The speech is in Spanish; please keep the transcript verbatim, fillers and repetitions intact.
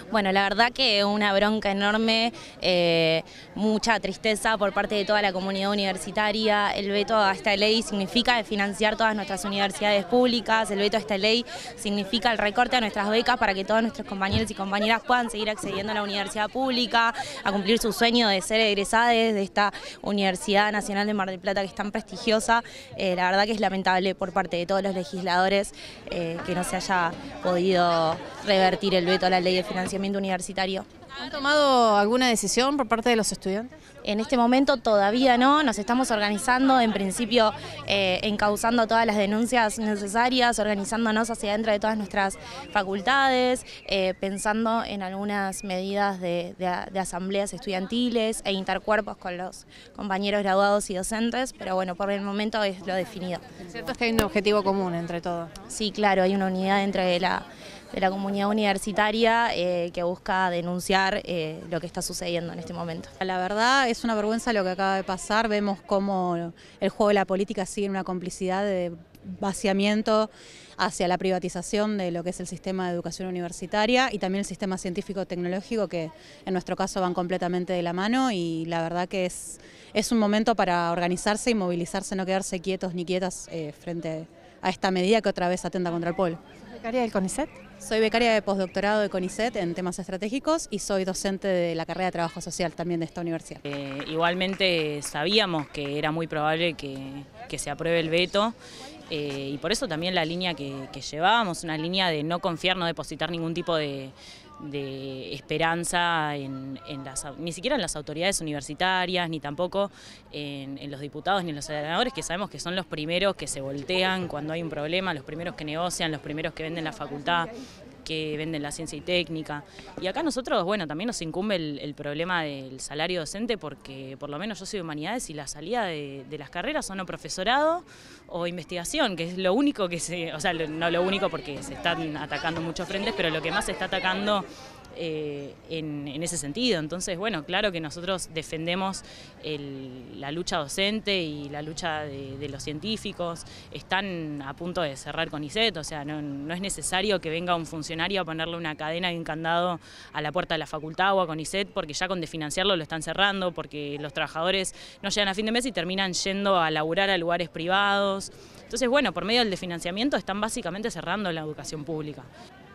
Bueno, la verdad que una bronca enorme, eh, mucha tristeza por parte de toda la comunidad universitaria. El veto a esta ley significa financiar todas nuestras universidades públicas, el veto a esta ley significa el recorte a nuestras becas para que todos nuestros compañeros y compañeras puedan seguir accediendo a la universidad pública, a cumplir su sueño de ser egresadas de esta Universidad Nacional de Mar del Plata que es tan prestigiosa. Eh, la verdad que es lamentable por parte de todos los legisladores eh, que no se haya podido revertir el veto a la ley de financiamiento universitario. ¿Han tomado alguna decisión por parte de los estudiantes? En este momento todavía no, nos estamos organizando, en principio eh, encauzando todas las denuncias necesarias, organizándonos hacia adentro de todas nuestras facultades, eh, pensando en algunas medidas de, de, de asambleas estudiantiles e intercuerpos con los compañeros graduados y docentes, pero bueno, por el momento es lo definido. Lo cierto es que hay un objetivo común entre todos. Sí, claro, hay una unidad entre la... de la comunidad universitaria eh, que busca denunciar eh, lo que está sucediendo en este momento. La verdad es una vergüenza lo que acaba de pasar, vemos cómo el juego de la política sigue en una complicidad de vaciamiento hacia la privatización de lo que es el sistema de educación universitaria y también el sistema científico-tecnológico, que en nuestro caso van completamente de la mano, y la verdad que es, es un momento para organizarse y movilizarse, no quedarse quietos ni quietas eh, frente a esta medida que otra vez atenta contra el pueblo. ¿Becaria del CONICET? Soy becaria de postdoctorado de CONICET en temas estratégicos y soy docente de la carrera de Trabajo Social también de esta universidad. Eh, igualmente sabíamos que era muy probable que, que se apruebe el veto eh, y por eso también la línea que, que llevábamos, una línea de no confiar, no depositar ningún tipo de... de esperanza en, en las, ni siquiera en las autoridades universitarias, ni tampoco en, en los diputados ni en los senadores, que sabemos que son los primeros que se voltean cuando hay un problema, los primeros que negocian, los primeros que venden la facultad, que venden la ciencia y técnica. Y acá nosotros, bueno, también nos incumbe el, el problema del salario docente, porque por lo menos yo soy de humanidades y la salida de, de las carreras son o profesorado o investigación, que es lo único que se, o sea, no lo único porque se están atacando muchos frentes, pero lo que más se está atacando Eh, en, en ese sentido. Entonces, bueno, claro que nosotros defendemos el, la lucha docente y la lucha de, de los científicos. Están a punto de cerrar CONICET, o sea, no, no es necesario que venga un funcionario a ponerle una cadena y un candado a la puerta de la facultad o a CONICET, porque ya con desfinanciarlo lo están cerrando, porque los trabajadores no llegan a fin de mes y terminan yendo a laburar a lugares privados. Entonces, bueno, por medio del desfinanciamiento están básicamente cerrando la educación pública.